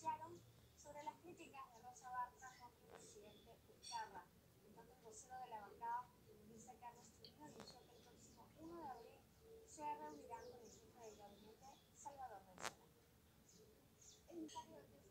pronunciaron sobre las críticas de Rosa Bartra contra el presidente Vizcarra. En tanto, el vocero de la bancada oficialista, Carlos Trinidad, anunció que el próximo 1 de abril se reunirán con el jefe del gabinete, Salvador del Solar.